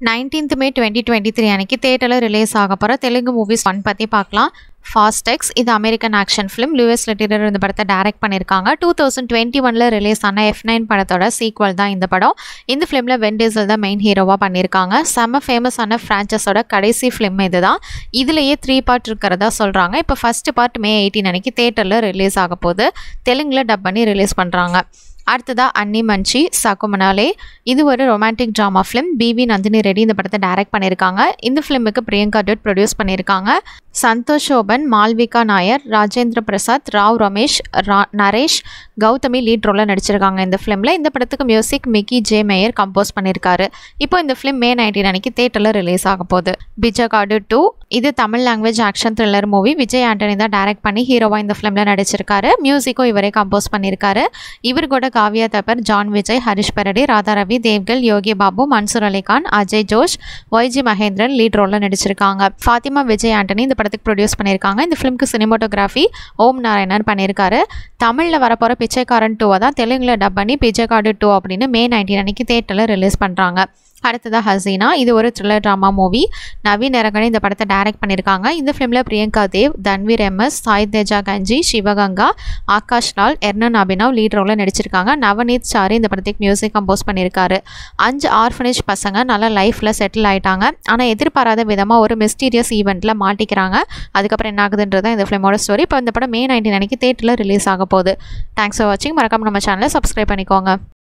19th May 2023 அன்னைக்கு தியேட்டரில் release ஆக போகிற தெலுங்கு மூவிஸ் 1 பற்றி பார்க்கலாம். ஃபாஸ்ட் எக்ஸ் இது American action film. Louis Leterrier இந்த படத்தை டைரக்ட் பண்ணியிருக்காங்க. 2021 ரிலீஸ் ஆன F9 படத்தோட சீக்வல் தான் இந்த படம். இந்த ஃபிலிமில் வென் டீசல் தான் மெயின் ஹீரோவாக பண்ணியிருக்காங்க. செம்ம ஃபேமஸான ஃப்ரான்ச்சஸோட கடைசி ஃபிலிம் இதுதான். இதுலேயே 3 பார்ட் இருக்கிறதா சொல்கிறாங்க. இப்போ ஃபஸ்ட்டு பார்ட் May 18 அன்னைக்கு தியேட்டரில் ரிலீஸ் ஆக போகுது. தெலுங்கில் டப் பண்ணி ரிலீஸ் பண்ணுறாங்க. அடுத்ததா அன்னி மஞ்சி சகுமனாலே இது ஒரு romantic drama film. B V Nandini Reddy இந்த படத்தை டைரக்ட் பண்ணியிருக்காங்க. இந்த ஃபிலிமுக்கு பிரியங்கா டட் ப்ரொடியூஸ் பண்ணியிருக்காங்க. சந்தோஷ் சோபன், மால்விகா நாயர், ராஜேந்திர பிரசாத், ராவ் ரமேஷ், நரேஷ், கௌதமி லீட் ரோலில் நடிச்சிருக்காங்க இந்த ஃபிலிமில். இந்த படத்துக்கு மியூசிக் மிக்கி ஜே மேயர் கம்போஸ் பண்ணியிருக்காரு. இப்போ இந்த ஃபிலிம் May 19 அன்னைக்கு தியேட்டரில் ரிலீஸ் ஆக போகுது. பிஜகாடு 2 இது Tamil language action thriller movie. Vijay Antony தான் டைரக்ட் பண்ணி ஹீரோவா இந்த ஃபிலிமில் நடிச்சிருக்காரு. மியூசிக்கும் இவரே கம்போஸ் பண்ணியிருக்காரு. இவர் கூட காவ்யா தப்பர், ஜான் விஜய், ஹரிஷ் பரடி, ராதா ரவி, தேவ்கல், யோகி பாபு, மன்சூர் அலிகான், அஜய் ஜோஷ், ஒய்ஜி மகேந்திரன் லீட் ரோலில் நடிச்சிருக்காங்க. ஃபாத்திமா விஜய் ஆண்டனி இந்த படத்துக்கு ப்ரொடியூஸ் பண்ணியிருக்காங்க. இந்த ஃபிலிம்க்கு சினிமோட்டோகிராஃபி ஓம் நாராயணன் பண்ணியிருக்காரு. தமிழில் வரப்போகிற பிச்சைக்காரன் 2 தான் தெலுங்கில் டப் பண்ணி பிச்சைக்காடு 2 அப்படின்னு May 19 அன்னைக்கு தியேட்டரில் ரிலீஸ் பண்ணுறாங்க. அடுத்ததாக ஹசீனா இது ஒரு thriller drama movie. Naveen Naragani இந்த படத்தை டைரக்ட் பண்ணியிருக்காங்க. இந்த ஃபிலிமில் பிரியங்கா தேவ், தன்வீர் எம்எஸ், சாய் தேஜா கஞ்சி, சிவகங்கா, ஆகாஷ் லால், எர்னன் அபினவ் லீட் ரோலில் நடிச்சிருக்காங்க. நவநீத் சாரி இந்த படத்துக்கு மியூசிக் கம்போஸ் பண்ணியிருக்காரு. 5 ஆர்ஃபனேஜ் பசங்க நல்லா லைஃப்பில் செட்டில் ஆகிட்டாங்க. ஆனால் எதிர்பாராத விதமாக ஒரு மிஸ்டீரியஸ் ஈவெண்ட்டில் மாட்டிக்கிறாங்க. அதுக்கப்புறம் என்ன ஆகுதுன்றது தான் இந்த ஃபிலிமோட ஸ்டோரி. இப்போ இந்த படம் May 19 அன்னைக்கு தியேட்டரில் ரிலீஸ் ஆக போகுது. தேங்க்ஸ் ஃபார் வாட்சிங். மறக்காம நம்ம சேனலை சப்ஸ்கிரைப் பண்ணிக்கோங்க.